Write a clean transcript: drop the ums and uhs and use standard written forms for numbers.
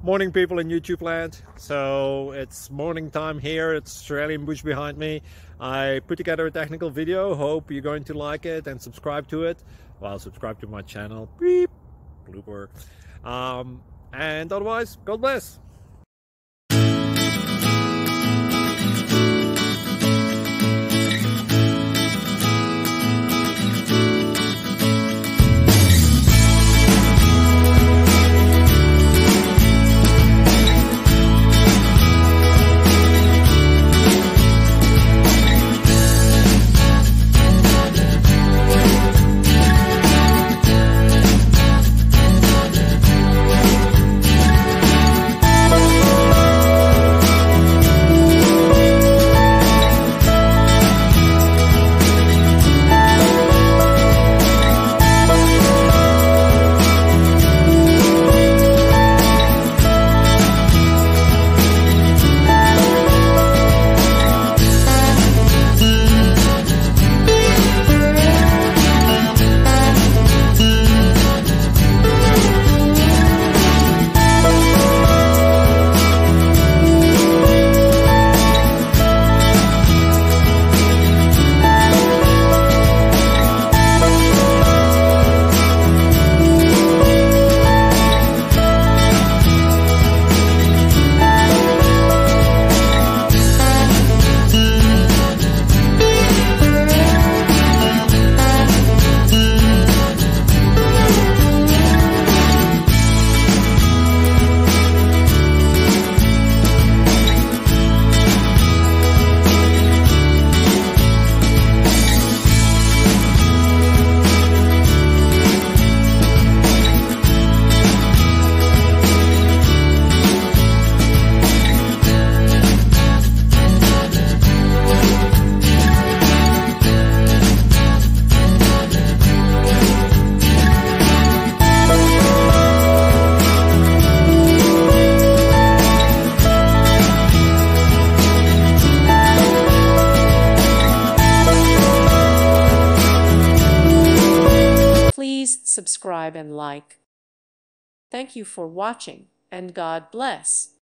Morning, people in YouTube land. So it's morning time here. It's Australian bush behind me. I put together a technical video. Hope you're going to like it and subscribe to it. Well, subscribe to my channel. Beep. Blooper. And otherwise, God bless. Please subscribe and like. Thank you for watching, and God bless.